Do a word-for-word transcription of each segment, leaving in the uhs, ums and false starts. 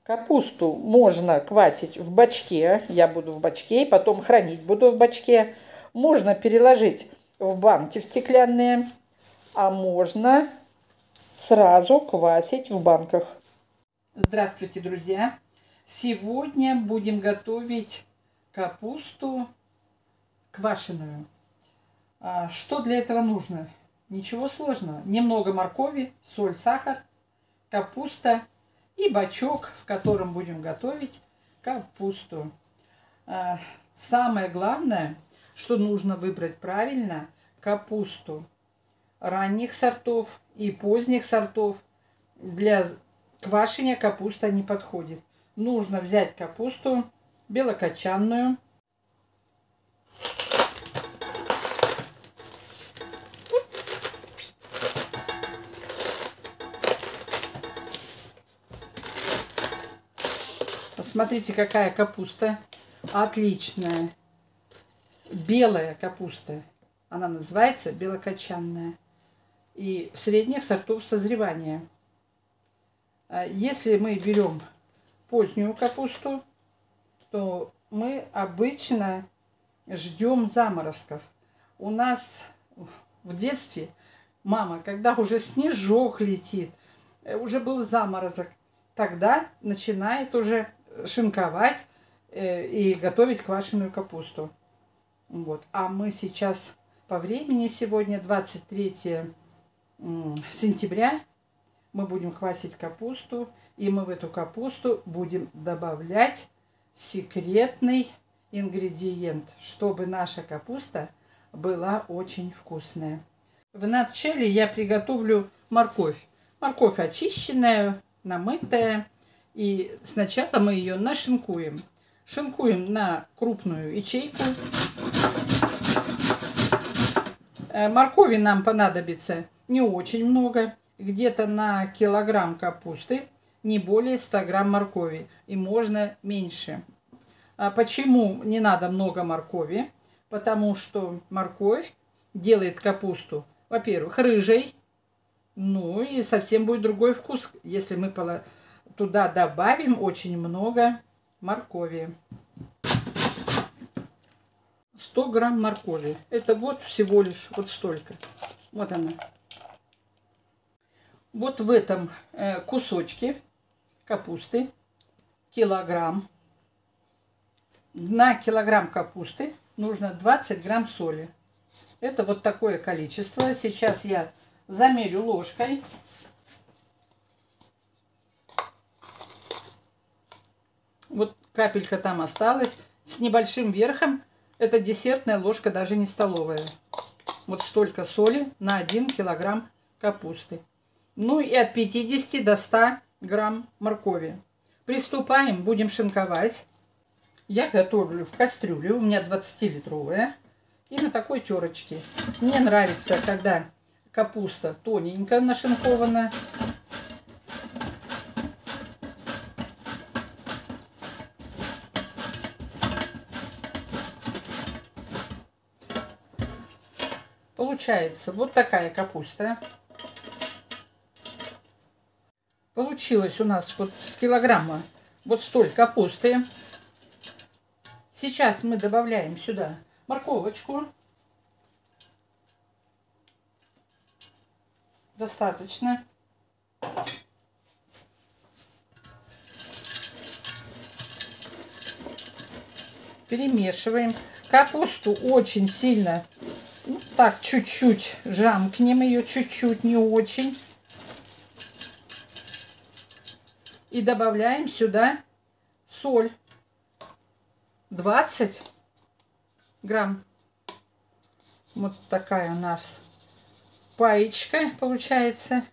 Капусту можно квасить в бачке. Я буду в бачке, и потом хранить буду в бачке. Можно переложить в банки в стеклянные, а можно сразу квасить в банках. Здравствуйте, друзья! Сегодня будем готовить капусту квашеную. Что для этого нужно? Ничего сложного. Немного моркови, соль, сахар, капуста и бачок, в котором будем готовить капусту. Самое главное, что нужно выбрать правильно капусту ранних сортов и поздних сортов. Для квашения капуста не подходит. Нужно взять капусту белокочанную. Посмотрите, какая капуста. Отличная. Белая капуста. Она называется белокочанная. И средних сортов созревания. Если мы берем позднюю капусту, то мы обычно ждем заморозков. У нас в детстве мама, когда уже снежок летит, уже был заморозок, тогда начинает уже шинковать и готовить квашеную капусту. Вот. А мы сейчас по времени, сегодня двадцать третье сентября, мы будем квасить капусту, и мы в эту капусту будем добавлять секретный ингредиент, чтобы наша капуста была очень вкусная. Вначале я приготовлю морковь. Морковь очищенная, намытая. И сначала мы ее нашинкуем. Шинкуем на крупную ячейку. Моркови нам понадобится не очень много. Где-то на килограмм капусты не более ста грамм моркови. И можно меньше. А почему не надо много моркови? Потому что морковь делает капусту, во-первых, рыжей. Ну и совсем будет другой вкус, если мы туда добавим очень много моркови. сто грамм моркови. Это вот всего лишь вот столько. Вот она. Вот в этом кусочке капусты килограмм. На килограмм капусты нужно двадцать грамм соли. Это вот такое количество. Сейчас я замерю ложкой. Вот капелька там осталась. С небольшим верхом. Это десертная ложка, даже не столовая. Вот столько соли на один килограмм капусты. Ну и от пятидесяти до ста грамм моркови. Приступаем, будем шинковать. Я готовлю в кастрюле, у меня двадцатилитровая. И на такой терочке. Мне нравится, когда капуста тоненько нашинкована. Получается вот такая капуста. Получилось у нас вот с килограмма вот столь капусты. Сейчас мы добавляем сюда морковочку. Достаточно. Перемешиваем. Капусту очень сильно, ну, так, чуть-чуть жамкнем ее, чуть-чуть, не очень. И добавляем сюда соль. двадцать грамм. Вот такая у нас паечка получается.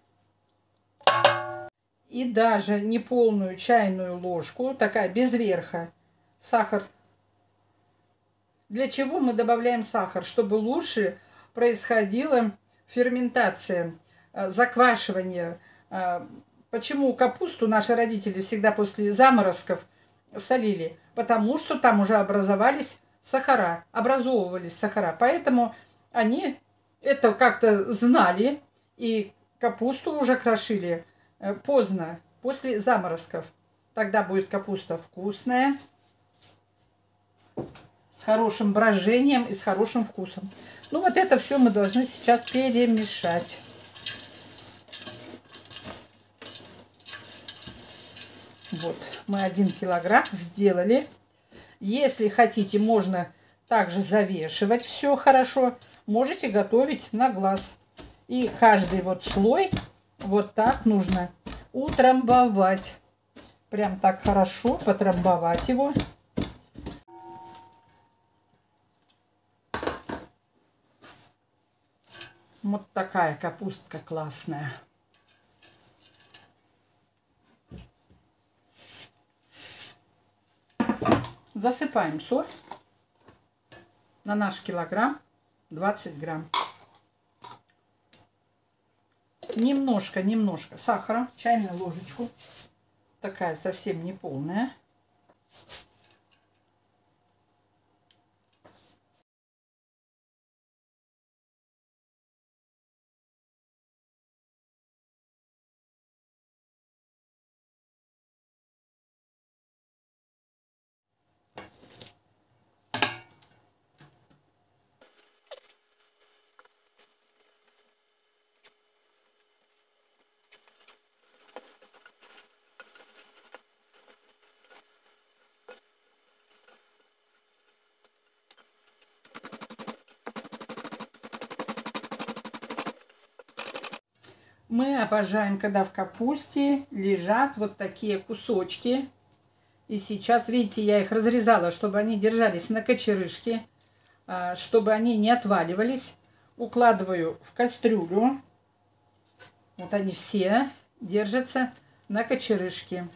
И даже неполную чайную ложку, такая без верха, сахар. Для чего мы добавляем сахар? Чтобы лучше происходила ферментация, заквашивание. Почему капусту наши родители всегда после заморозков солили? Потому что там уже образовались сахара, образовывались сахара. Поэтому они это как-то знали и капусту уже крошили поздно, после заморозков. Тогда будет капуста вкусная, с хорошим брожением и с хорошим вкусом. Ну вот это все мы должны сейчас перемешать. Вот, мы один килограмм сделали. Если хотите, можно также завешивать все хорошо. Можете готовить на глаз. И каждый вот слой вот так нужно утрамбовать. Прям так хорошо потрамбовать его. Вот такая капустка классная. Засыпаем соль на наш килограмм, двадцать грамм. Немножко, немножко сахара, чайную ложечку. Такая совсем не полная. Мы обожаем, когда в капусте лежат вот такие кусочки. И сейчас, видите, я их разрезала, чтобы они держались на кочерышке, чтобы они не отваливались. Укладываю в кастрюлю. Вот они все держатся на кочерышке.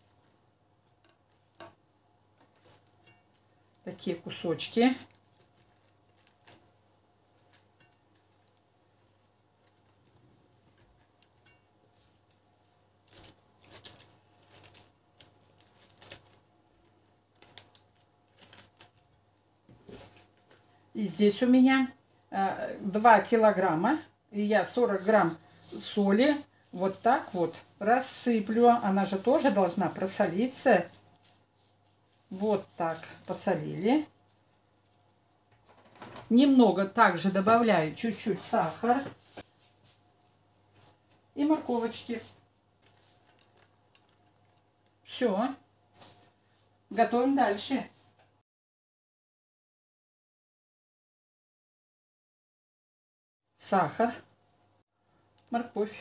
Такие кусочки. И здесь у меня два килограмма, и я сорок грамм соли вот так вот рассыплю. Она же тоже должна просолиться. Вот так посолили. Немного также добавляю чуть-чуть сахар и морковочки. Все. Готовим дальше. Сахар, морковь.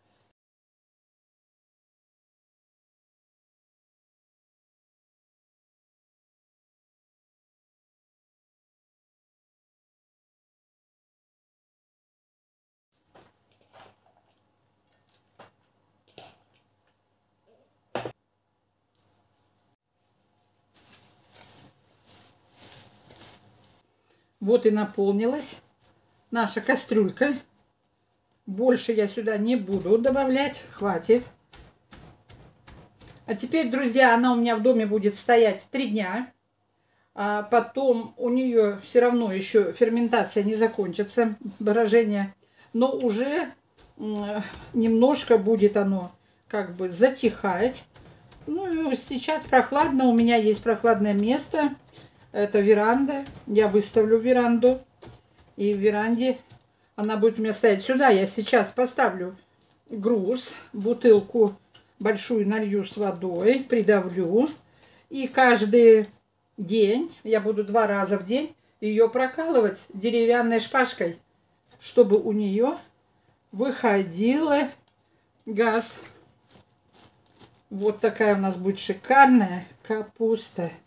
Вот и наполнилась наша кастрюлька. Больше я сюда не буду добавлять. Хватит. А теперь, друзья, она у меня в доме будет стоять три дня. А потом у нее все равно еще ферментация не закончится, брожение. Но уже немножко будет оно как бы затихать. Ну, сейчас прохладно. У меня есть прохладное место. Это веранда. Я выставлю веранду. И в веранде она будет у меня стоять. Сюда я сейчас поставлю груз. Бутылку большую налью с водой. Придавлю. И каждый день, я буду два раза в день ее прокалывать деревянной шпажкой. Чтобы у нее выходила газ. Вот такая у нас будет шикарная капуста.